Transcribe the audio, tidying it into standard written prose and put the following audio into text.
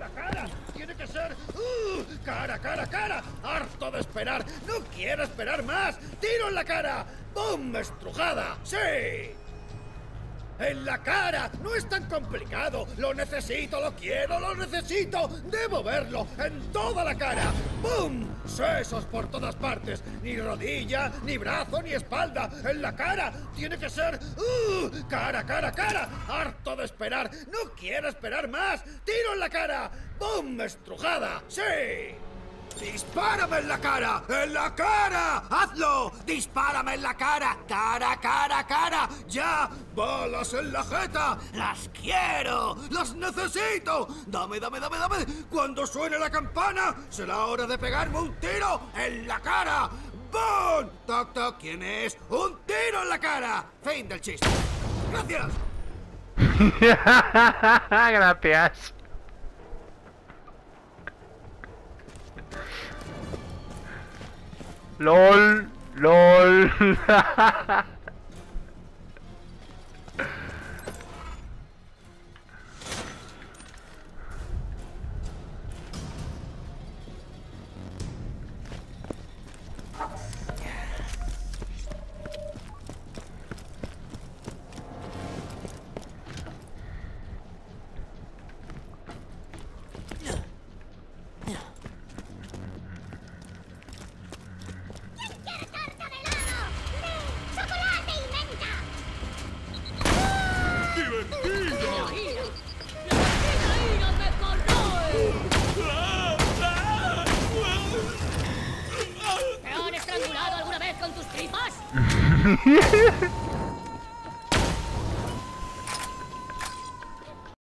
la cara! ¡Tiene que ser! ¡Cara, cara, cara! ¡Harto de esperar! ¡No quiero esperar más! ¡Tiro en la cara! ¡Bum! ¡Estrujada! ¡Sí! ¡En la cara! ¡No es tan complicado! ¡Lo necesito, lo quiero, lo necesito! ¡Debo verlo! ¡En toda la cara! ¡Bum! ¡Sesos por todas partes! ¡Ni rodilla, ni brazo, ni espalda! ¡En la cara! ¡Tiene que ser! ¡Cara, cara, cara! ¡Harto de esperar! ¡No quiero esperar más! ¡Tiro en la cara! ¡Bum! ¡Estrujada! ¡Sí! ¡Dispárame en la cara! ¡En la cara! ¡Hazlo! ¡Dispárame en la cara! ¡Cara, cara, cara! ¡Ya! ¡Balas en la jeta! ¡Las quiero! ¡Las necesito! ¡Dame, dame, dame, dame! Cuando suene la campana, será hora de pegarme un tiro en la cara. ¡Bum! ¡Toc, toc! ¿Quién es? ¡Un tiro en la cara! Fin del chiste. ¡Gracias! Gracias. LOL, LOL. ¿Te han estrangulado alguna vez con tus tripas?